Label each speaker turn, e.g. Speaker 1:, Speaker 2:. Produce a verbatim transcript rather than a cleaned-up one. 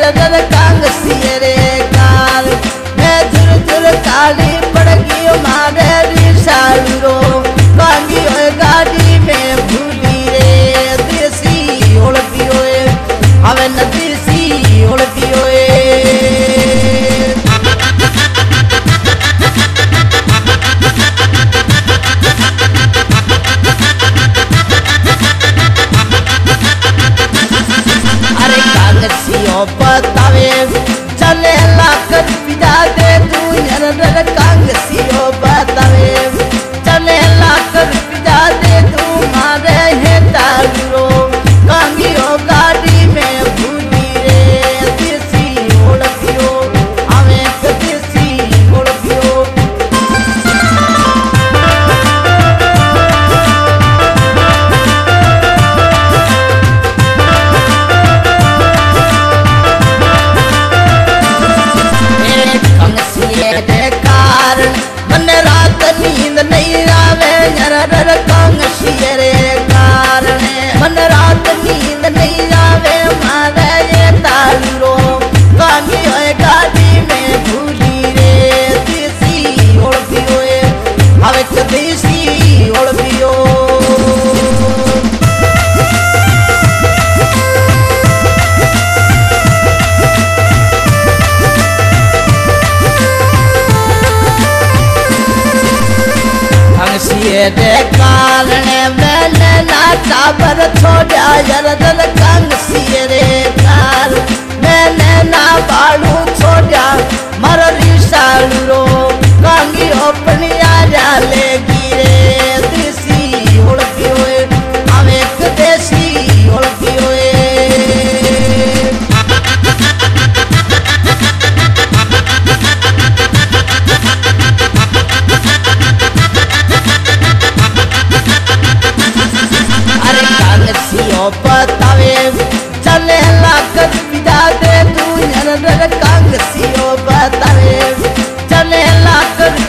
Speaker 1: रर Kong सिरे car मैं झुर झुर काली पड़ गई मारे रिसालो कांगी होए गाड़ी में भूली रे देसी उड़ती होए हमें न देसी उड़ती होए बतावे चले लाकर पिता दे तू नर कांग सियो बतावे चले लाकर पिता दे तू मारे है तारो कांगियो गाड़ी में भूली रे देसी उड़तियो हमें देसी उड़तियो नींद नहीं आवे नर कांग सिरे कारण मन रात नींद नहीं आवे मारे ये तालो कांगी होए गाड़ी में भूली रे देसी उड़ती होए हवे देसी उड़तियो सिरे कारण मैंने नाचा पर छोड़ा जरदल कांग सिरे कार मैंने ना बालू छोड़ा मर रिसालो कांगी अपनी आजा लेगी रे देसी उड़ती हुए हम एक देसी उड़ती हुए बतावे चले लाकर पिता दे तू नर कांग सियो बतावे चले लाकर